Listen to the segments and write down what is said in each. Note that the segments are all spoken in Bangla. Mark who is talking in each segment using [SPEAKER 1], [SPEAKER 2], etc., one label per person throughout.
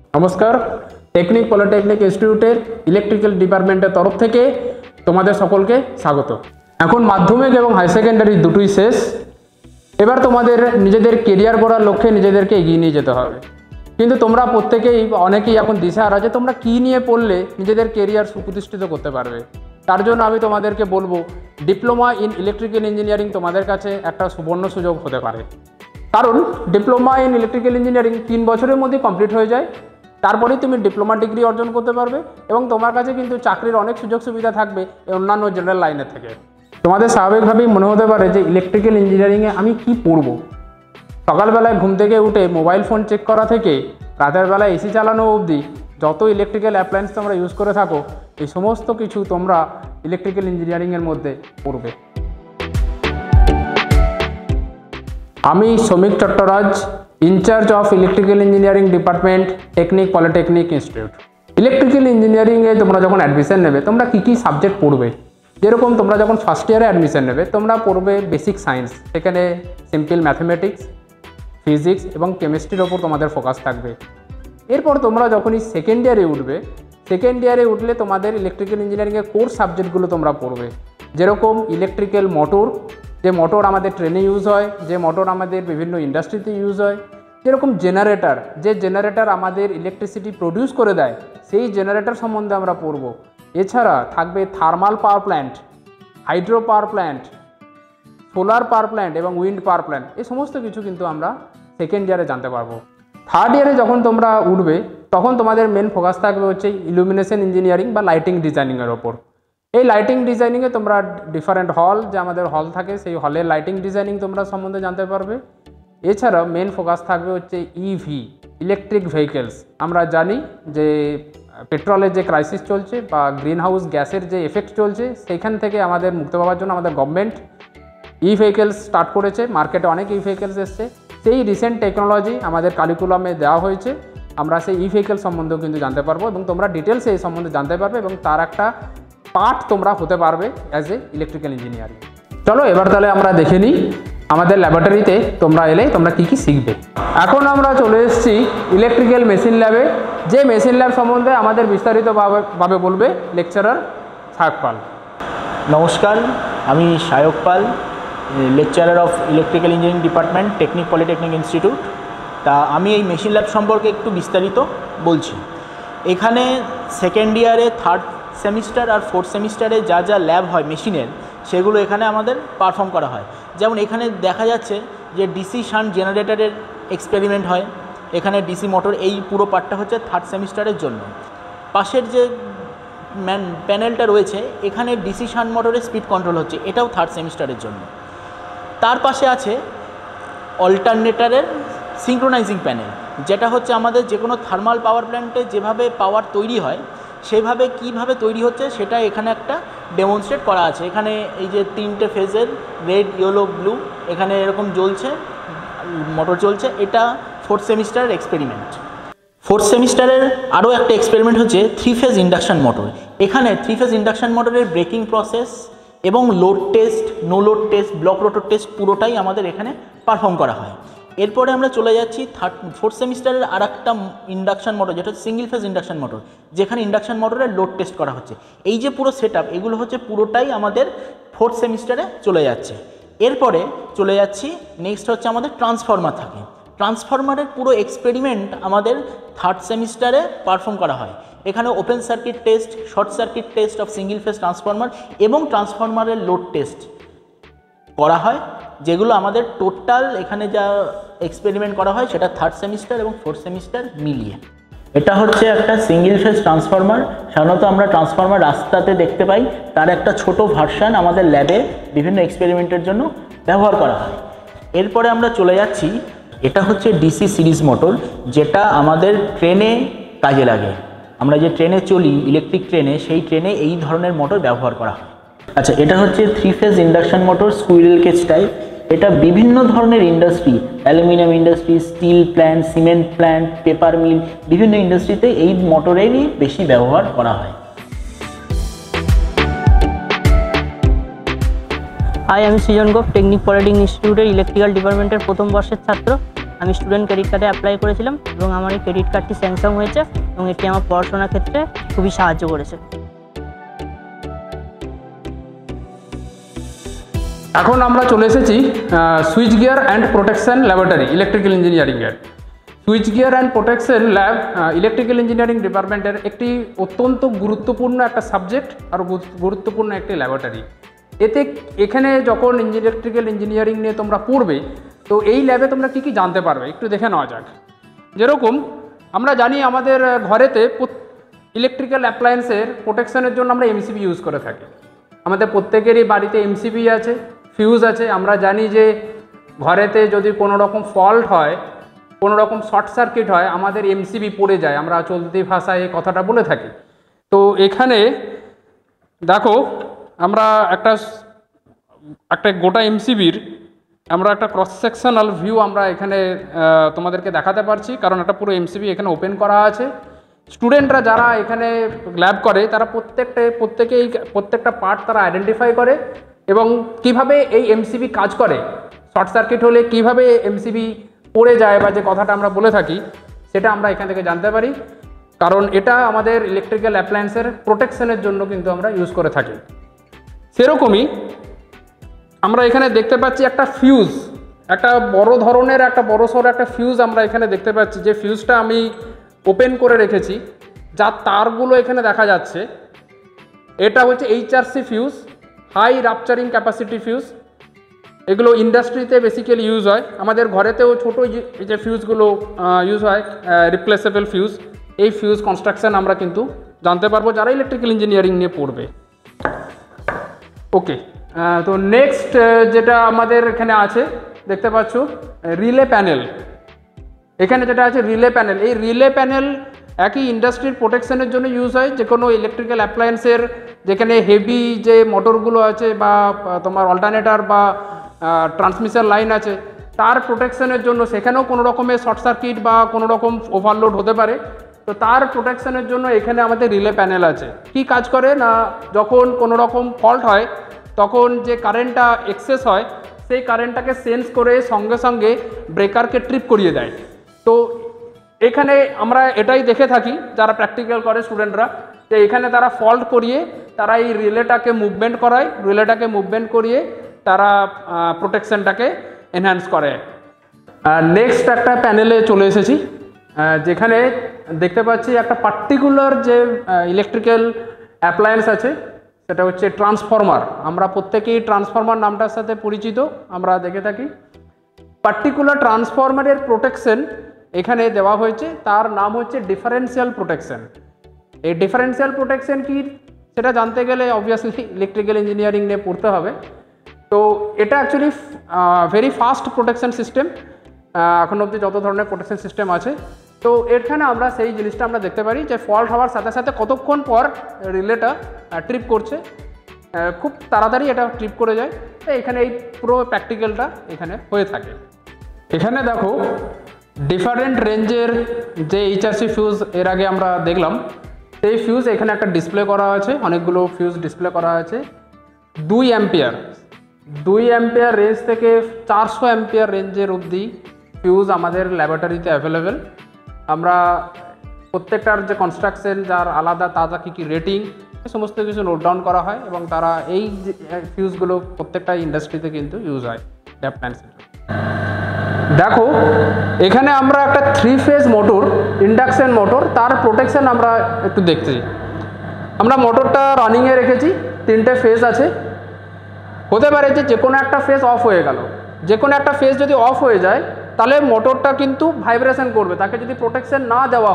[SPEAKER 1] নমস্কার, টেকনিক পলিটেকনিক ইনস্টিটিউটের ইলেকট্রিক্যাল ডিপার্টমেন্টের তরফ থেকে তোমাদের সকলকে স্বাগত। এখন মাধ্যমিক এবং হাই সেকেন্ডারি দুটোই শেষ। এবার তোমাদের নিজেদের কেরিয়ার গড়ার লক্ষ্যে নিজেদেরকে এগিয়ে নিয়ে যেতে হবে। কিন্তু তোমরা অনেকেই এখন দিশেহারা যে তোমরা কী নিয়ে পড়লে নিজেদের কেরিয়ার সুপ্রতিষ্ঠিত করতে পারবে। তার জন্য আমি তোমাদেরকে বলবো, ডিপ্লোমা ইন ইলেকট্রিক্যাল ইঞ্জিনিয়ারিং তোমাদের কাছে একটা সুবর্ণ সুযোগ হতে পারে। কারণ ডিপ্লোমা ইন ইলেকট্রিক্যাল ইঞ্জিনিয়ারিং 3 বছরের মধ্যে কমপ্লিট হয়ে যায়। তারপরেই তুমি ডিপ্লোমা ডিগ্রি অর্জন করতে পারবে এবং তোমার কাছে কিন্তু চাকরির অনেক সুযোগ সুবিধা থাকবে অন্যান্য জেনারেল লাইনের থেকে। তোমাদের স্বাভাবিকভাবেই মনে হতে পারে যে ইলেকট্রিক্যাল ইঞ্জিনিয়ারিংয়ে আমি কি পড়বো। সকালবেলায় ঘুম থেকে উঠে মোবাইল ফোন চেক করা থেকে রাতের বেলায় এসি চালানো অবধি যত ইলেকট্রিক্যাল অ্যাপ্লায়েন্স তোমরা ইউজ করে থাকো, এই সমস্ত কিছু তোমরা ইলেকট্রিক্যাল ইঞ্জিনিয়ারিংয়ের মধ্যে পড়বে। আমি Shramik Chattaraj, in-charge of electrical engineering department, technique polytechnic Institute. Electrical ইঞ্জিনিয়ারিংয়ে তোমরা যখন অ্যাডমিশন নেবে তোমরা কী কী সাবজেক্ট পড়বে। যেরকম তোমরা যখন ফার্স্ট ইয়ারে অ্যাডমিশন নেবে তোমরা পড়বে বেসিক সায়েন্স, সেখানে সিম্পল ম্যাথমেটিক্স, ফিজিক্স এবং কেমিস্ট্রির ওপর তোমাদের ফোকাস থাকবে। এরপর তোমরা যখনই সেকেন্ড ইয়ারে উঠলে তোমাদের ইলেকট্রিক্যাল ইঞ্জিনিয়ারিংয়ের কোর সাবজেক্টগুলো তোমরা পড়বে। যেরকম ইলেকট্রিক্যাল মোটর, যে মোটর আমাদের ট্রেনে ইউজ হয়, যে মোটর আমাদের বিভিন্ন ইন্ডাস্ট্রিতে ইউজ হয়। যেরকম জেনারেটর, যে জেনারেটর আমাদের ইলেকট্রিসিটি প্রডিউস করে দেয়, সেই জেনারেটর সম্বন্ধে আমরা পড়ব। এছাড়া থাকবে thermal power plant, hydro power plant, solar power plant এবং উইন্ড পাওয়ার প্ল্যান্ট। এই সমস্ত কিছু কিন্তু আমরা সেকেন্ড ইয়ারে জানতে পারবো। থার্ড ইয়ারে যখন তোমরা উঠবে তখন তোমাদের মেন ফোকাস থাকবে হচ্ছে ইলুমিনেশন ইঞ্জিনিয়ারিং বা লাইটিং ডিজাইনিংয়ের ওপর। এই লাইটিং ডিজাইনিংয়ে তোমরা ডিফারেন্ট হল, যে আমাদের হল থাকে, সেই হলের লাইটিং ডিজাইনিং তোমরা সম্বন্ধে জানতে পারবে। এছাড়াও মেন ফোকাস থাকবে হচ্ছে ইভি, ইলেকট্রিক ভেহিকেলস। আমরা জানি যে পেট্রোলের যে ক্রাইসিস চলছে বা গ্রিন হাউস গ্যাসের যে এফেক্ট চলছে, সেইখান থেকে আমাদের মুক্ত পাওয়ার জন্য আমাদের গভর্নমেন্ট ই ভেহিকেলস স্টার্ট করেছে। মার্কেটে অনেক ই ভেহিকেলস এসছে। সেই রিসেন্ট টেকনোলজি আমাদের কারিকুলামে দেওয়া হয়েছে। আমরা সেই ই ভেহিকেল সম্বন্ধেও কিন্তু জানতে পারবো এবং তোমরা ডিটেলসে এই সম্বন্ধে জানতে পারবে এবং তার একটা পার্ট তোমরা হতে পারবে অ্যাজ এ ইলেকট্রিক্যাল ইঞ্জিনিয়ারিং। চলো এবার তাহলে আমরা দেখে নিই আমাদের ল্যাবরেটরিতে তোমরা এলে তোমরা কী কী শিখবে। এখন আমরা চলে এসেছি ইলেকট্রিক্যাল মেশিন ল্যাবে, যে মেশিন ল্যাব সম্বন্ধে আমাদের বিস্তারিতভাবে বলবে লেকচারার সায়ক পাল।
[SPEAKER 2] নমস্কার, আমি Sayak Pal, lecturer of electrical engineering department, technique polytechnic Institute. তা আমি এই মেশিন ল্যাব সম্পর্কে একটু বিস্তারিত বলছি। এখানে সেকেন্ড ইয়ারে, থার্ড সেমিস্টার আর ফোর্থ সেমিস্টারে যা যা ল্যাব হয় মেশিনের, সেগুলো এখানে আমাদের পারফর্ম করা হয়। যেমন এখানে দেখা যাচ্ছে যে ডিসি শান্ট জেনারেটরের এক্সপেরিমেন্ট হয়। এখানে ডিসি মোটর, এই পুরো পার্টটা হচ্ছে থার্ড সেমিস্টারের জন্য। পাশের যে প্যানেলটা রয়েছে, এখানে ডিসি শান্ট মোটরের স্পিড কন্ট্রোল হচ্ছে, এটাও থার্ড সেমিস্টারের জন্য। তার পাশে আছে অল্টারনেটরের সিঙ্ক্রোনাইজিং প্যানেল, যেটা হচ্ছে আমাদের যে কোনো থার্মাল পাওয়ার প্ল্যান্টে যেভাবে পাওয়ার তৈরি হয় সেভাবে কীভাবে তৈরি হচ্ছে সেটা এখানে একটা ডেমনস্ট্রেট করা আছে। এখানে এই যে 3টে ফেজের রেড, ইয়েলো, ব্লু এখানে এরকম জ্বলছে, মোটর চলছে। এটা ফোর্থ সেমিস্টারের এক্সপেরিমেন্ট। ফোর্থ সেমিস্টারের আরও একটা এক্সপেরিমেন্ট হচ্ছে 3 ফেজ ইন্ডাকশান মোটর। এখানে 3 ফেজ ইন্ডাকশান মোটরের ব্রেকিং প্রসেস এবং load test, no load test, block rotor test পুরোটাই আমাদের এখানে পারফর্ম করা হয়। এরপরে আমরা চলে যাচ্ছি ফোর্থ সেমিস্টারের আর একটা ইন্ডাকশান মোটর, যেটা হচ্ছে সিঙ্গেল ফেজ ইন্ডাকশান মোটর, যেখানে ইন্ডাকশান মোটরের লোড টেস্ট করা হচ্ছে। এই যে পুরো সেট আপ, এগুলো হচ্ছে পুরোটাই আমাদের ফোর্থ সেমিস্টারে চলে যাচ্ছে। এরপরে চলে যাচ্ছি, নেক্সট হচ্ছে আমাদের ট্রান্সফরমার থাকে। ট্রান্সফরমারের পুরো এক্সপেরিমেন্ট আমাদের থার্ড সেমিস্টারে পারফর্ম করা হয়। এখানে open circuit test, short circuit test of single phase transformer এবং ট্রান্সফরমারের লোড টেস্ট করা হয়, যেগুলো আমাদের টোটাল এখানে যা এক্সপেরিমেন্ট করা হয় সেটা থার্ড সেমিস্টার এবং ফোর্থ সেমিস্টার মিলিয়ে। এটা হচ্ছে একটা সিঙ্গেল ফেজ ট্রান্সফরমার। সাধারণত আমরা ট্রান্সফরমার রাস্তাতে দেখতে পাই, তার একটা ছোট ভার্সান আমাদের ল্যাবে বিভিন্ন এক্সপেরিমেন্টের জন্য ব্যবহার করা হয়। এরপরে আমরা চলে যাচ্ছি, এটা হচ্ছে ডিসি সিরিজ মোটর, যেটা আমাদের ট্রেনে কাজে লাগে। আমরা যে ট্রেনে চলি, ইলেকট্রিক ট্রেনে, সেই ট্রেনে এই ধরনের মোটর ব্যবহার করা হয়। আচ্ছা, এটা হচ্ছে 3 phase induction motor, squirrel cage type. এটা বিভিন্ন ধরনের industry, aluminium industry, steel plant, cement plant, paper mill, বিভিন্ন ইন্ডাস্ট্রিতে এই মোটরেরই বেশি ব্যবহার করা হয়।
[SPEAKER 3] হাই, আমি সৃজন গোপ, টেকনিক পলিটেকনিক ইনস্টিটিউটের ইলেকট্রিক্যাল ডিপার্টমেন্টের প্রথম বর্ষের ছাত্র। আমি স্টুডেন্ট ক্রেডিট কার্ডে অ্যাপ্লাই করেছিলাম এবং আমার এই ক্রেডিট কার্ডটি স্যাংশন হয়েছে এবং এটি আমার পড়াশোনার ক্ষেত্রে খুবই সাহায্য করেছে।
[SPEAKER 1] এখন আমরা চলে এসেছি switchgear and protection laboratory electrical ইঞ্জিনিয়ারিংয়ের। Switchgear and protection lab electrical engineering ডিপার্টমেন্টের একটি অত্যন্ত গুরুত্বপূর্ণ একটা সাবজেক্ট আর গুরুত্বপূর্ণ একটি ল্যাবরেটরি। এখানে যখন ইলেকট্রিক্যাল ইঞ্জিনিয়ারিং নিয়ে তোমরা পড়বে, তো এই ল্যাবে তোমরা কী কী জানতে পারবে একটু দেখে নেওয়া যাক। যেরকম আমরা জানি আমাদের ঘরেতে ইলেকট্রিক্যাল অ্যাপ্লায়েন্সের প্রোটেকশনের জন্য আমরা এমসিবি ইউজ করে থাকি। আমাদের প্রত্যেকেরই বাড়িতে এমসিবি আছে, ফিউজ আছে। আমরা জানি যে ঘরেতে যদি কোনো রকম ফল্ট হয়, কোনো রকম শর্ট সার্কিট হয়, আমাদের এমসিবি পড়ে যায়। আমরা চলতি ভাষায় এই কথাটা বলে থাকি। তো এখানে দেখো আমরা একটা গোটা এমসিবির আমরা একটা ক্রস সেকশনাল ভিউ আমরা এখানে তোমাদেরকে দেখাতে পারছি, কারণ একটা পুরো এমসিবি এখানে ওপেন করা আছে। স্টুডেন্টরা যারা এখানে ল্যাব করে তারা প্রত্যেকটা পার্ট তারা আইডেন্টিফাই করে এবং কিভাবে এই এমসিবি কাজ করে, শর্ট সার্কিট হলে কিভাবে এমসিবি পড়ে যায় বা যে কথাটা আমরা বলে থাকি সেটা আমরা এখান থেকে জানতে পারি, কারণ এটা আমাদের ইলেকট্রিক্যাল অ্যাপ্লায়েন্সের প্রোটেকশনের জন্য কিন্তু আমরা ইউজ করে থাকি। সেরকমই আমরা এখানে দেখতে পাচ্ছি একটা ফিউজ, একটা বড় ধরনের একটা বড়সড় একটা ফিউজ আমরা এখানে দেখতে পাচ্ছি, যে ফিউজটা আমি ওপেন করে রেখেছি, যার তারগুলো এখানে দেখা যাচ্ছে। এটা হচ্ছে HRC fuse, high rupturing capacity fuse. এগুলো ইন্ডাস্ট্রিতে বেসিক্যালি ইউজ হয়, আমাদের ঘরেতেও ছোটো যে ফিউজগুলো ইউজ হয় রিপ্লেসেবল ফিউজ। এই ফিউজ কনস্ট্রাকশান আমরা কিন্তু জানতে পারবো যারা ইলেকট্রিক্যাল ইঞ্জিনিয়ারিং নিয়ে পড়বে। ওকে, তো নেক্সট যেটা আমাদের এখানে আছে দেখতে পাচ্ছ রিলে প্যানেল। এখানে যেটা আছে রিলে প্যানেল, এই রিলে প্যানেল একই ইন্ডাস্ট্রির প্রোটেকশনের জন্য ইউজ হয়। যে কোনো ইলেকট্রিক্যাল অ্যাপ্লায়েন্সের যেখানে হেভি যে মোটরগুলো আছে বা তোমার অল্টারনেটর বা ট্রান্সমিশন লাইন আছে, তার প্রোটেকশনের জন্য সেখানেও কোনো রকমের শর্ট সার্কিট বা কোনো রকম ওভারলোড হতে পারে। তো তার প্রোটেকশনের জন্য এখানে আমাদের রিলে প্যানেল আছে। কি কাজ করে না, যখন কোনো রকম ফল্ট হয় তখন যে কারেন্টটা এক্সেস হয় সেই কারেন্টটাকে সেন্স করে সঙ্গে সঙ্গে ব্রেকারকে ট্রিপ করিয়ে দেয়। তো এখানে আমরা এটাই দেখে থাকি যারা প্র্যাকটিক্যাল করে স্টুডেন্টরা, যে এখানে তারা ফল্ট করিয়ে তারা এই রিলেটাকে মুভমেন্ট করায়, রিলেটাকে মুভমেন্ট করিয়ে তারা প্রোটেকশনটাকে এনহ্যান্স করে। নেক্সট একটা প্যানেলে চলে এসেছি, যেখানে দেখতে পাচ্ছি একটা পার্টিকুলার যে ইলেকট্রিক্যাল অ্যাপ্লায়েন্স আছে সেটা হচ্ছে ট্রান্সফরমার। আমরা প্রত্যেকেই ট্রান্সফরমার নামটার সাথে পরিচিত, আমরা দেখে থাকি। পার্টিকুলার ট্রান্সফরমারের প্রোটেকশন এখানে দেওয়া হয়েছে, তার নাম হচ্ছে ডিফারেন্সিয়াল প্রোটেকশন। এই ডিফারেন্সিয়াল প্রোটেকশন কি সেটা জানতে গেলে অবভিয়াসলি ইলেকট্রিক্যাল ইঞ্জিনিয়ারিং নিয়ে পড়তে হবে। তো এটা actually very fast protection system, এখন অবধি যত ধরনের প্রোটেকশন সিস্টেম আছে। তো এখানে আমরা সেই জিনিসটা আমরা দেখতে পারি যে ফল্ট হওয়ার সাথে সাথে কতক্ষণ পর রিলেটা ট্রিপ করছে, খুব তাড়াতাড়ি এটা ট্রিপ করে যায়। তো এখানে এই পুরো প্র্যাকটিক্যালটা এখানে হয়ে থাকে। এখানে দেখো ডিফারেন্ট রেঞ্জের যে এইচআরসি ফিউজ এর আগে আমরা দেখলাম, সেই ফিউজ এখানে একটা ডিসপ্লে করা আছে, অনেকগুলো ফিউজ ডিসপ্লে করা আছে। 2 অ্যাম্পিয়ার রেঞ্জ থেকে 400 অ্যাম্পিয়ার রেঞ্জের অবধি ফিউজ আমাদের ল্যাবরেটরিতে অ্যাভেলেবেল। আমরা প্রত্যেকটার যে কনস্ট্রাকশন যার আলাদা তাজা কী রেটিং সমস্ত কিছু নোট ডাউন করা হয় এবং তারা এই ফিউজগুলো প্রত্যেকটা ইন্ডাস্ট্রিতে কিন্তু ইউজ হয় অ্যাপ্লায়েন্সের। দেখো এখানে আমরা একটা 3 ফেজ মোটর, ইন্ডাকশন মোটর, তার প্রোটেকশন আমরা একটু দেখছি। আমরা মোটরটা রানিংয়ে রেখেছি, 3টে ফেজ আছে। হতে পারে যে কোনো একটা ফেজ অফ হয়ে গেল, যে কোনো একটা ফেজ যদি অফ হয়ে যায় তাহলে মোটরটা কিন্তু ভাইব্রেশন করবে। তাকে যদি প্রোটেকশন না দেওয়া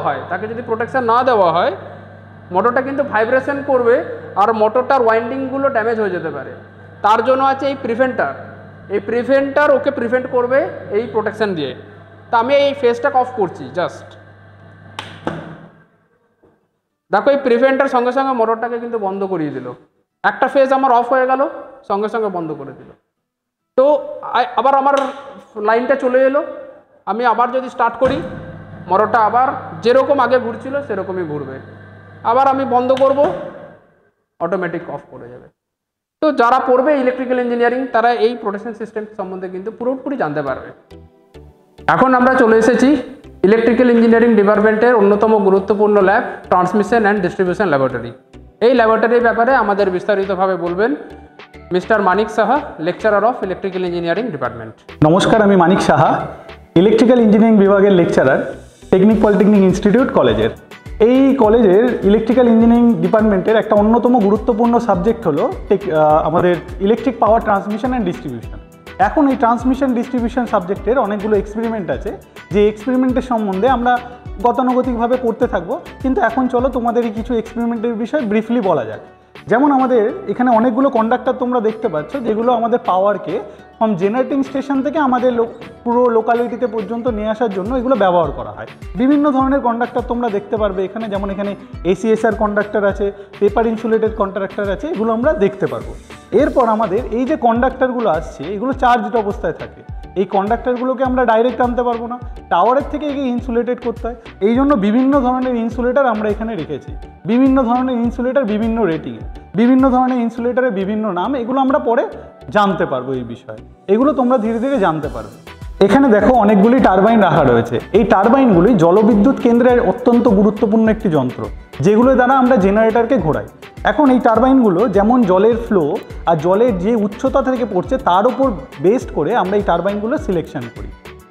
[SPEAKER 1] হয় মোটরটা কিন্তু ভাইব্রেশন করবে আর মোটরটার ওয়াইন্ডিংগুলো ড্যামেজ হয়ে যেতে পারে। তার জন্য আছে এই প্রিভেন্টার, ওকে প্রিভেন্ট করবে এই প্রোটেকশন দিয়ে। তা আমি এই ফেজটাকে অফ করছি জাস্ট, দেখো এই প্রিভেন্টার সঙ্গে সঙ্গে মোটরটাকে কিন্তু বন্ধ করিয়ে দিল। একটা ফেজ আমার অফ হয়ে গেল, সঙ্গে সঙ্গে বন্ধ করে দিল। তো আবার আমার লাইনটা চলে এলো, আমি আবার যদি স্টার্ট করি মোটরটা আবার যেরকম আগে ঘুরছিল সেরকমই ঘুরবে। আবার আমি বন্ধ করব, অটোমেটিক অফ করে যাবে। তো যারা পড়বে ইলেকট্রিক্যাল ইঞ্জিনিয়ারিং তারা এই প্রোটেকশন সিস্টেম সম্বন্ধে কিন্তু পুরোপুরি জানতে পারবে। এখন আমরা চলে এসেছি ইলেকট্রিক্যাল ইঞ্জিনিয়ারিং ডিপার্টমেন্টের অন্যতম গুরুত্বপূর্ণ lab transmission and distribution laboratory. এই ল্যাবরেটরির ব্যাপারে আমাদের বিস্তারিতভাবে বলবেন mister Manik Saha, lecturer of electrical engineering department.
[SPEAKER 4] নমস্কার, আমি মানিক সাহা, ইলেকট্রিক্যাল ইঞ্জিনিয়ারিং বিভাগের লেকচারার, টেকনিক পলিটেকনিক ইনস্টিটিউট কলেজের। এই কলেজের ইলেকট্রিক্যাল ইঞ্জিনিয়ারিং ডিপার্টমেন্টের একটা অন্যতম গুরুত্বপূর্ণ সাবজেক্ট হলো আমাদের electric power transmission and distribution. এখন এই ট্রান্সমিশন ডিস্ট্রিবিউশন সাবজেক্টের অনেকগুলো এক্সপেরিমেন্ট আছে, যে এক্সপেরিমেন্টের সম্বন্ধে আমরা গতানুগতিকভাবে করতে থাকবো, কিন্তু এখন চলো তোমাদের এই কিছু এক্সপেরিমেন্টের বিষয়ে ব্রিফলি বলা যাক। যেমন আমাদের এখানে অনেকগুলো কন্ডাক্টর তোমরা দেখতে পাচ্ছ, যেগুলো আমাদের পাওয়ারকে ফ্রম জেনারেটিং স্টেশন থেকে আমাদের পুরো লোকালিটিতে পর্যন্ত নিয়ে আসার জন্য এগুলো ব্যবহার করা হয়। বিভিন্ন ধরনের কন্ডাক্টর তোমরা দেখতে পারবে এখানে, যেমন এখানে ACSR কন্ডাক্টর আছে, পেপার ইনসুলেটেড কন্ডাক্টর আছে, এগুলো আমরা দেখতে পারবো। এরপর আমাদের এই যে কন্ডাক্টরগুলো আসছে, এগুলো চার্জড অবস্থায় থাকে। এই কন্ডাক্টরগুলোকে আমরা ডাইরেক্ট আনতে পারবো না, টাওয়ারের থেকে একে ইনসুলেটেড করতে হয়। এই জন্য বিভিন্ন ধরনের ইনসুলেটার আমরা এখানে রেখেছি। বিভিন্ন ধরনের ইনসুলেটার বিভিন্ন রেটিংয়ে, বিভিন্ন ধরনের ইনসুলেটারের বিভিন্ন নাম, এগুলো আমরা পরে জানতে পারবো। এই বিষয়ে এগুলো তোমরা ধীরে ধীরে জানতে পারবে। এখানে দেখো অনেকগুলি টারবাইন রাখা রয়েছে। এই টারবাইনগুলি জলবিদ্যুৎ কেন্দ্রের অত্যন্ত গুরুত্বপূর্ণ একটি যন্ত্র, যেগুলোর দ্বারা আমরা জেনারেটরকে ঘোরাই। এখন এই টারবাইনগুলো যেমন জলের ফ্লো আর জলের যে উচ্চতা থেকে পড়ছে তার উপর বেসড করে আমরা এই টারবাইনগুলো সিলেকশন করি।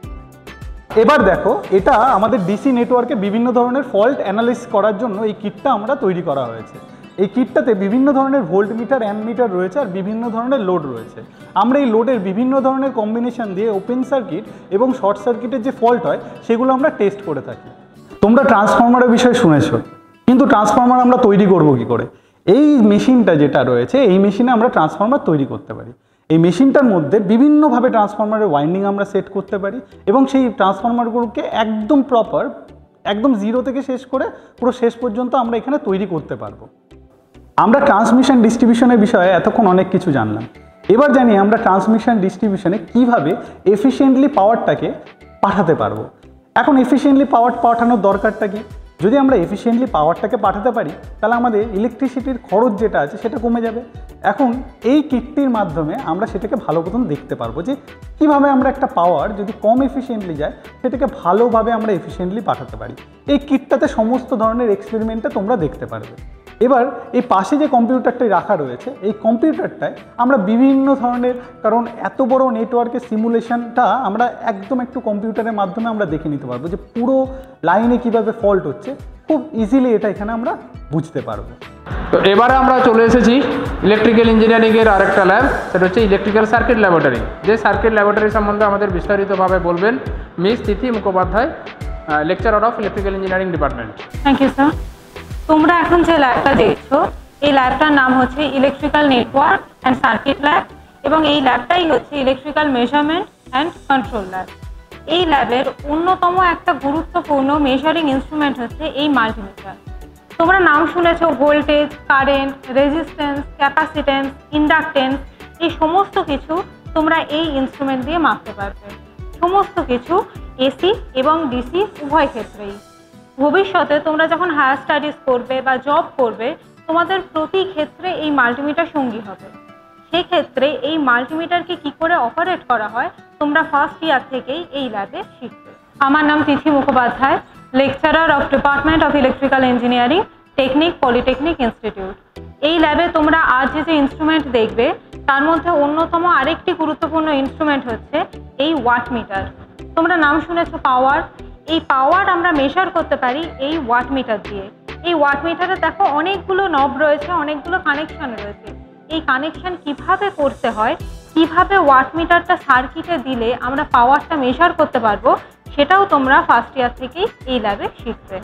[SPEAKER 4] এবার দেখো, এটা আমাদের ডিসি নেটওয়ার্কে বিভিন্ন ধরনের ফল্ট অ্যানালিসিস করার জন্য এই কিটটা আমরা তৈরি করা হয়েছে। এই কিটটাতে বিভিন্ন ধরনের ভোল্টমিটার, অ্যামমিটার রয়েছে আর বিভিন্ন ধরনের লোড রয়েছে। আমরা এই লোডের বিভিন্ন ধরনের কম্বিনেশন দিয়ে ওপেন সার্কিট এবং শর্ট সার্কিটের যে ফল্ট হয় সেগুলো আমরা টেস্ট করে থাকি। তোমরা ট্রান্সফরমারের বিষয়ে শুনেছো, কিন্তু ট্রান্সফরমার আমরা তৈরি করব কি করে? এই মেশিনটা যেটা রয়েছে, এই মেশিনে আমরা ট্রান্সফরমার তৈরি করতে পারি। এই মেশিনটার মধ্যে বিভিন্নভাবে ট্রান্সফরমারের ওয়াইন্ডিং আমরা সেট করতে পারি এবং সেই ট্রান্সফরমারগুলোকে একদম প্রপার, একদম জিরো থেকে শেষ করে পুরো শেষ পর্যন্ত আমরা এখানে তৈরি করতে পারবো। আমরা ট্রান্সমিশন ডিস্ট্রিবিউশনের বিষয়ে এতক্ষণ অনেক কিছু জানলাম। এবার জানি আমরা ট্রান্সমিশন ডিস্ট্রিবিউশনে কীভাবে এফিশিয়েন্টলি পাওয়ারটাকে পাঠাতে পারবো। এখন এফিশিয়েন্টলি পাওয়ার পাঠানোর দরকারটা কি? যদি আমরা এফিশিয়েন্টলি পাওয়ারটাকে পাঠাতে পারি, তাহলে আমাদের ইলেকট্রিসিটির খরচ যেটা আছে সেটা কমে যাবে। এখন এই কিটটির মাধ্যমে আমরা সেটাকে ভালো মতন দেখতে পারবো যে কীভাবে আমরা একটা পাওয়ার যদি কম এফিশিয়েন্টলি যায় সেটাকে ভালোভাবে আমরা এফিশিয়েন্টলি পাঠাতে পারি। এই কিটটাতে সমস্ত ধরনের এক্সপেরিমেন্টটা তোমরা দেখতে পারবে। এবার এই পাশে যে কম্পিউটারটাই রাখা রয়েছে, এই কম্পিউটারটায় আমরা বিভিন্ন ধরনের, কারণ এত বড় নেটওয়ার্কের সিমুলেশনটা আমরা একদম একটু কম্পিউটারের মাধ্যমে আমরা দেখে নিতে পারবো যে পুরো লাইনে কিভাবে ফল্ট হচ্ছে। খুব ইজিলি এটা এখানে আমরা বুঝতে পারবো।
[SPEAKER 1] তো এবারে আমরা চলে এসেছি ইলেকট্রিক্যাল ইঞ্জিনিয়ারিংয়ের আরেকটা ল্যাব, সেটা হচ্ছে ইলেকট্রিক্যাল সার্কিট ল্যাবরেটরি। যে সার্কিট ল্যাবরেটরি সম্বন্ধে আমাদের বিস্তারিতভাবে বলবেন miss Tithi Mukhopadhyay, lecturer of electrical engineering department.
[SPEAKER 5] Thank you sir. তোমরা এখন যে ল্যাবটা দেখছো, এই ল্যাবটার নাম হচ্ছে electrical network and circuit lab, এবং এই ল্যাবটাই হচ্ছে electrical measurement and control lab. এই ল্যাবের অন্যতম একটা গুরুত্বপূর্ণ মেজারিং ইনস্ট্রুমেন্ট হচ্ছে এই মাল্টিমিটার। তোমরা নাম শুনেছো, voltage, current, resistance, capacitance, inductance, এই সমস্ত কিছু তোমরা এই ইনস্ট্রুমেন্ট দিয়ে মাপতে পারবে। সমস্ত কিছু এসি এবং ডিসি উভয় ক্ষেত্রেই। ভবিষ্যতে তোমরা যখন হায়ার স্টাডিজ করবে বা জব করবে, তোমাদের প্রতি ক্ষেত্রে এই মাল্টিমিটার সঙ্গী হবে। সেক্ষেত্রে এই মাল্টিমিটারকে কি করে অপারেট করা হয় তোমরা ফার্স্ট ইয়ার থেকেই এই ল্যাবে শিখবে। আমার নাম Tithi Mukhopadhyay, lecturer of department of electrical engineering, Technique polytechnic Institute. এই ল্যাবে তোমরা আজ যে ইনস্ট্রুমেন্ট দেখবে তার মধ্যে অন্যতম আরেকটি গুরুত্বপূর্ণ ইনস্ট্রুমেন্ট হচ্ছে এই ওয়াট মিটার। তোমরা নাম শুনেছো পাওয়ার। এই পাওয়ার আমরা মেজার করতে পারি এই ওয়াট মিটার দিয়ে। এই ওয়াট মিটারে দেখো অনেকগুলো নব রয়েছে, অনেকগুলো কানেকশন রয়েছে। এই কানেকশন কিভাবে করতে হয়, কিভাবে ওয়াট মিটারটা সার্কিটে দিলে আমরা পাওয়ারটা মেজার করতে পারবো, সেটাও তোমরা ফার্স্ট ইয়ার থেকেই এই ল্যাবে শিখবে।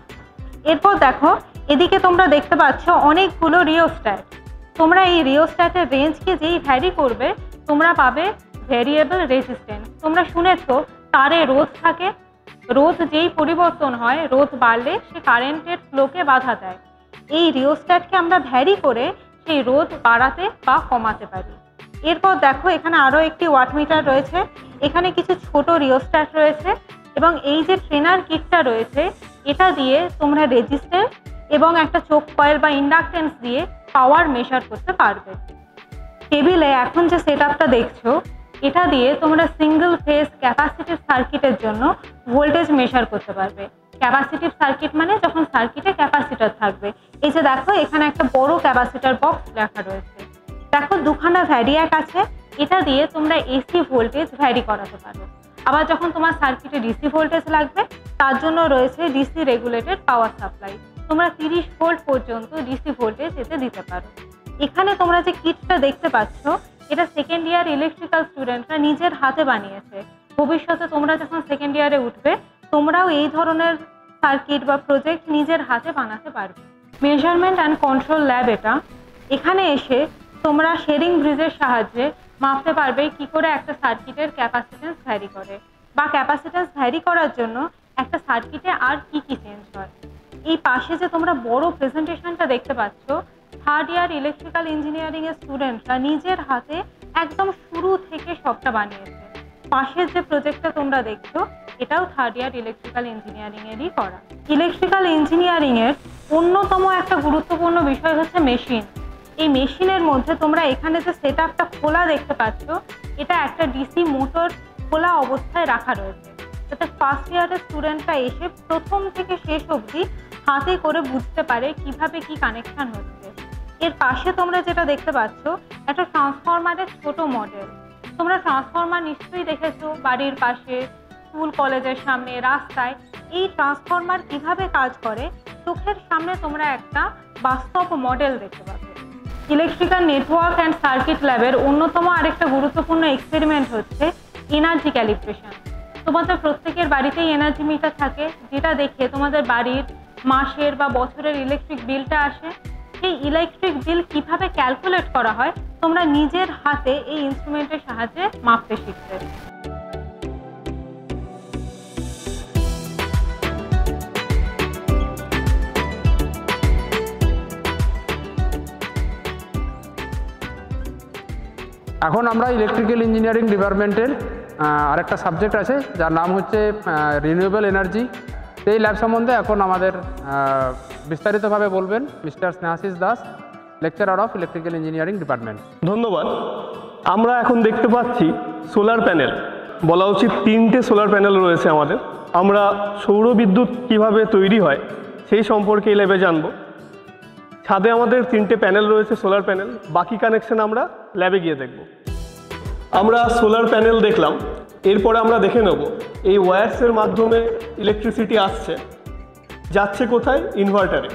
[SPEAKER 5] এরপর দেখো, এদিকে তোমরা দেখতে পাচ্ছ অনেকগুলো রিওস্ট্যাট। তোমরা এই রিওস্ট্যাটের রেঞ্জকে যেই ভ্যারি করবে তোমরা পাবে ভেরিয়েবল রেজিস্ট্যান্স। তোমরা শুনেছো তারে রোধ থাকে, রোধ যেই পরিবর্তন হয়, রোধ বাড়লে সে কারেন্টের ফ্লোকে বাধা দেয়। এই রিওস্ট্যাটকে আমরা ভ্যারি করে সেই রোধ বাড়াতে বা কমাতে পারি। এরপর দেখো, এখানে আরও একটি ওয়াট মিটার রয়েছে, এখানে কিছু ছোট রিওস্ট্যাট রয়েছে এবং এই যে ট্রেনার কিটটা রয়েছে এটা দিয়ে তোমরা রেজিস্ট্যান্স এবং একটা চোক কয়েল বা ইন্ডাকটেন্স দিয়ে পাওয়ার মেজার করতে পারবে। টেবিলে এখন যে সেটআপটা দেখছো, এটা দিয়ে তোমরা সিঙ্গেল ফেজ ক্যাপাসিটিভ সার্কিটের জন্য ভোল্টেজ মেজার করতে পারবে। ক্যাপাসিটিভ সার্কিট মানে যখন সার্কিটে ক্যাপাসিটর থাকবে। এই যে দেখো এখানে একটা বড় ক্যাপাসিটর বক্স রাখা রয়েছে, দেখো দুখানা ভ্যারিয়াক আছে, এটা দিয়ে তোমরা এসি ভোল্টেজ ভ্যারি করাতে পারো। আবার যখন তোমার সার্কিটে ডিসি ভোল্টেজ লাগবে তার জন্য রয়েছে ডিসি রেগুলেটেড পাওয়ার সাপ্লাই, তোমরা 30 ভোল্ট পর্যন্ত ডিসি ভোল্টেজ এতে দিতে পারো। এখানে তোমরা যে কিটটা দেখতে পাচ্ছ এটা সেকেন্ড ইয়ার ইলেকট্রিক্যাল স্টুডেন্টরা নিজের হাতে বানিয়েছে। ভবিষ্যতে তোমরা যখন সেকেন্ড ইয়ারে উঠবে তোমরাও এই ধরনের সার্কিট বা প্রজেক্ট নিজের হাতে বানাতে পারবে। মেজারমেন্ট অ্যান্ড কন্ট্রোল ল্যাব এটা। এখানে এসে তোমরা শেরিং ব্রিজের সাহায্যে মাপতে পারবে কি করে একটা সার্কিটের ক্যাপাসিটেন্স ভ্যারি করে, বা ক্যাপাসিটেন্স ভ্যারি করার জন্য একটা সার্কিটে আর কি কি চেঞ্জ হয়। এই পাশে যে তোমরা বড় প্রেজেন্টেশনটা দেখতে পাচ্ছ, থার্ড ইয়ার ইলেকট্রিক্যাল ইঞ্জিনিয়ারিং এর স্টুডেন্টরা নিজের হাতে একদম শুরু থেকে সবটা বানিয়েছে। পাশের যে প্রজেক্টটা তোমরা দেখছো এটাও থার্ড ইয়ার ইলেকট্রিক্যাল ইঞ্জিনিয়ারিং এরই করা। ইলেকট্রিক্যাল ইঞ্জিনিয়ারিং এর অন্যতম একটা গুরুত্বপূর্ণ বিষয় হচ্ছে মেশিন। এই মেশিনের মধ্যে তোমরা এখানে যে সেটআপটা খোলা দেখতে পাচ্ছ এটা একটা ডিসি মোটর খোলা অবস্থায় রাখা রয়েছে, যাতে ফার্স্ট ইয়ারের স্টুডেন্টরা এসে প্রথম থেকে শেষ অবধি হাতে করে বুঝতে পারে কিভাবে কি কানেকশন হচ্ছে। এর পাশে তোমরা যেটা দেখতে পাচ্ছ একটা ট্রান্সফরমারের ছোট মডেল। তোমরা ট্রান্সফরমার নিশ্চয়ই দেখেছো বাড়ির পাশে, স্কুল কলেজের সামনে, রাস্তায়। এই ট্রান্সফরমার কিভাবে কাজ করে চোখের সামনে তোমরা একটা বাস্তব মডেল দেখতে পাবে। ইলেকট্রিক্যাল নেটওয়ার্ক অ্যান্ড সার্কিট ল্যাবের অন্যতম আরেকটা গুরুত্বপূর্ণ এক্সপেরিমেন্ট হচ্ছে এনার্জি ক্যালিব্রেশন। তোমাদের প্রত্যেকের বাড়িতেই এনার্জি মিটার থাকে, যেটা দেখে তোমাদের বাড়ির মাসের বা বছরের ইলেকট্রিক বিলটা আসে। সেই ইলেকট্রিক বিল কিভাবে ক্যালকুলেট করা হয় তোমরা নিজের হাতে এই ইনস্ট্রুমেন্টের সাহায্যে মাপতে শিখবে।
[SPEAKER 1] এখন আমরা ইলেকট্রিক্যাল ইঞ্জিনিয়ারিং ডিপার্টমেন্টের আরেকটা সাবজেক্ট আছে যার নাম হচ্ছে রিনিউয়েবল এনার্জি। সেই ল্যাব সম্বন্ধে এখন আমাদের বিস্তারিতভাবে বলবেন mister Snehashis Das, lecturer of electrical engineering department.
[SPEAKER 6] ধন্যবাদ। আমরা এখন দেখতে পাচ্ছি সোলার প্যানেল, বলা উচিত 3টে সোলার প্যানেল রয়েছে আমাদের। আমরা সৌর বিদ্যুৎ কীভাবে তৈরি হয় সেই সম্পর্কে এই ল্যাবে জানব। ছাদে আমাদের 3টে প্যানেল রয়েছে সোলার প্যানেল, বাকি কানেকশন আমরা ল্যাবে গিয়ে দেখব। আমরা সোলার প্যানেল দেখলাম, এরপরে আমরা দেখে নেব এই ওয়্যারসের মাধ্যমে ইলেকট্রিসিটি আসছে, যাচ্ছে কোথায়? ইনভার্টারে।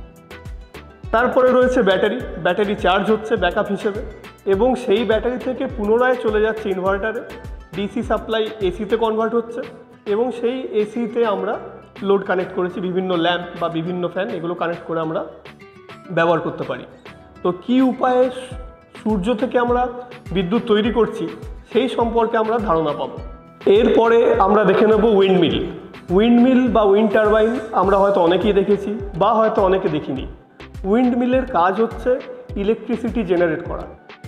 [SPEAKER 6] তারপরে রয়েছে ব্যাটারি, ব্যাটারি চার্জ হচ্ছে ব্যাকআপ হিসেবে, এবং সেই ব্যাটারি থেকে পুনরায় চলে যাচ্ছে ইনভার্টারে। ডিসি সাপ্লাই এসিতে কনভার্ট হচ্ছে, এবং সেই এসিতে আমরা লোড কানেক্ট করেছি, বিভিন্ন ল্যাম্প বা বিভিন্ন ফ্যান, এগুলো কানেক্ট করে আমরা ব্যবহার করতে পারি। তো কী উপায়ে সূর্য থেকে আমরা বিদ্যুৎ তৈরি করছি সেই সম্পর্কে আমরা ধারণা পাবো। এরপরে আমরা দেখে নেব উইন্ডমিল। উইন্ডমিল বা উইন্ড টারবাইন আমরা হয়তো অনেকেই দেখেছি বা হয়তো অনেকে দেখিনি। উইন্ডমিলের কাজ হচ্ছে ইলেকট্রিসিটি জেনারেট করা।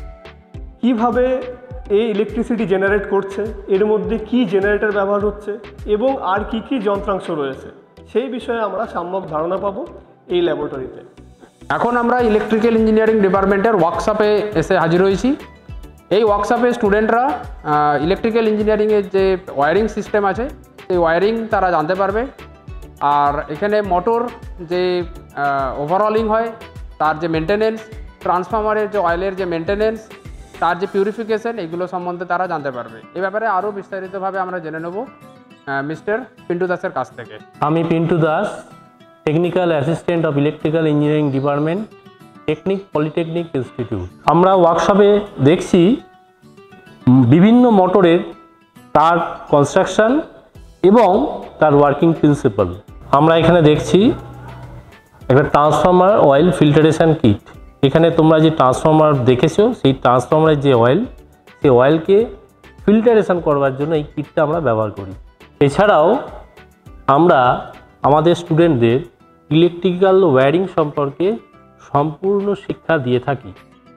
[SPEAKER 6] কিভাবে এই ইলেকট্রিসিটি জেনারেট করছে, এর মধ্যে কি জেনারেটর ব্যবহার হচ্ছে এবং আর কি কি যন্ত্রাংশ রয়েছে সেই বিষয়ে আমরা সম্যক ধারণা পাবো এই ল্যাবরেটরিতে।
[SPEAKER 1] এখন আমরা ইলেকট্রিক্যাল ইঞ্জিনিয়ারিং ডিপার্টমেন্টের ওয়ার্কশপে এসে হাজির হয়েছি। এই ওয়ার্কশপে স্টুডেন্টরা ইলেকট্রিক্যাল ইঞ্জিনিয়ারিংয়ের যে ওয়্যারিং সিস্টেম আছে সেই ওয়্যারিং তারা জানতে পারবে। আর এখানে মোটর যে ওভারঅলিং হয় তার যে মেনটেনেন্স, ট্রান্সফরমারের যে অয়েলের যে মেনটেনেন্স, তার যে পিউরিফিকেশন, এগুলো সম্বন্ধে তারা জানতে পারবে। এ ব্যাপারে আরও বিস্তারিতভাবে আমরা জেনে নেব মিস্টার পিন্টু দাসের কাছ থেকে।
[SPEAKER 7] আমি Pintu Das, technical assistant of electrical engineering department, technique polytechnic institute. আমরা ওয়ার্কশপে দেখছি বিভিন্ন মোটরের তার কনস্ট্রাকশন এবং তার ওয়ার্কিং প্রিন্সিপাল। আমরা এখানে দেখছি একটা ট্রান্সফরমার অয়েল ফিল্টারেশন কিট। এখানে তোমরা যে ট্রান্সফরমার দেখেছো সেই ট্রান্সফরমারের যে অয়েল, সেই অয়েলকে ফিল্টারেশন করবার জন্য এই কিটটা আমরা ব্যবহার করি। এছাড়াও আমরা আমাদের স্টুডেন্টদের ইলেকট্রিক্যাল ওয়্যারিং সম্পর্কে সম্পূর্ণ শিক্ষা দিয়ে থাকি।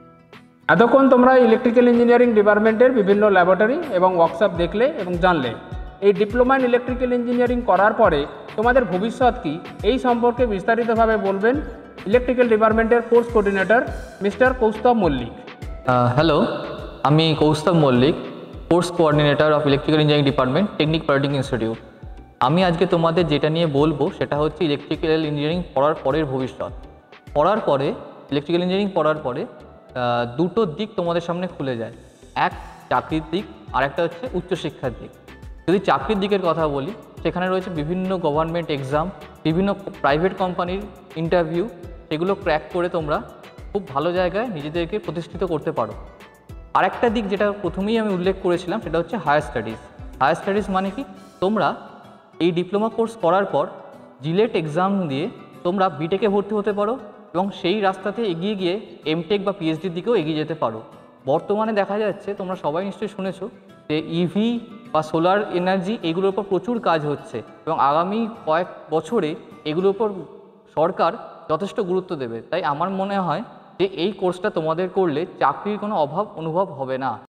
[SPEAKER 1] এতক্ষণ তোমরা ইলেকট্রিক্যাল ইঞ্জিনিয়ারিং ডিপার্টমেন্টের বিভিন্ন ল্যাবরেটরি এবং ওয়ার্কশপ দেখলে এবং জানলে। এই ডিপ্লোমা ইন ইলেকট্রিক্যাল ইঞ্জিনিয়ারিং করার পরে তোমাদের ভবিষ্যৎ কী এই সম্পর্কে বিস্তারিতভাবে বলবেন ইলেকট্রিক্যাল ডিপার্টমেন্টের course coordinator mister Kaustav Mallick.
[SPEAKER 8] Hello, আমি Kaustav Mallick, course coordinator of electrical engineering department technique polytechnic institute. আমি আজকে তোমাদের যেটা নিয়ে বলবো সেটা হচ্ছে ইলেকট্রিক্যাল ইঞ্জিনিয়ারিং পড়ার পরের ভবিষ্যৎ। পড়ার পরে ইলেকট্রিক্যাল ইঞ্জিনিয়ারিং পড়ার পরে দুটো দিক তোমাদের সামনে খুলে যায়, এক চাকরির দিক আর একটা হচ্ছে উচ্চশিক্ষার দিক। যদি চাকরির দিকের কথা বলি, সেখানে রয়েছে বিভিন্ন গভর্নমেন্ট এক্সাম, বিভিন্ন প্রাইভেট কোম্পানির ইন্টারভিউ, সেগুলো ক্র্যাক করে তোমরা খুব ভালো জায়গায় নিজেদেরকে প্রতিষ্ঠিত করতে পারো। আরেকটা দিক যেটা প্রথমেই আমি উল্লেখ করেছিলাম সেটা হচ্ছে হায়ার স্টাডিজ। হায়ার স্টাডিজ মানে কি, তোমরা এই ডিপ্লোমা কোর্স করার পর জিলেট এক্সাম দিয়ে তোমরা বিটেকে ভর্তি হতে পারো এবং সেই রাস্তাতে এগিয়ে গিয়ে এমটেক বা পিএইচডির দিকেও এগিয়ে যেতে পারো। বর্তমানে দেখা যাচ্ছে, তোমরা সবাই নিশ্চয়ই শুনেছো যে ইভি বা সোলার এনার্জি এগুলোর উপর প্রচুর কাজ হচ্ছে এবং আগামী কয়েক বছরে এগুলোর উপর সরকার যথেষ্ট গুরুত্ব দেবে। তাই আমার মনে হয় যে এই কোর্সটা তোমাদের করলে চাকরির কোনো অভাব অনুভব হবে না।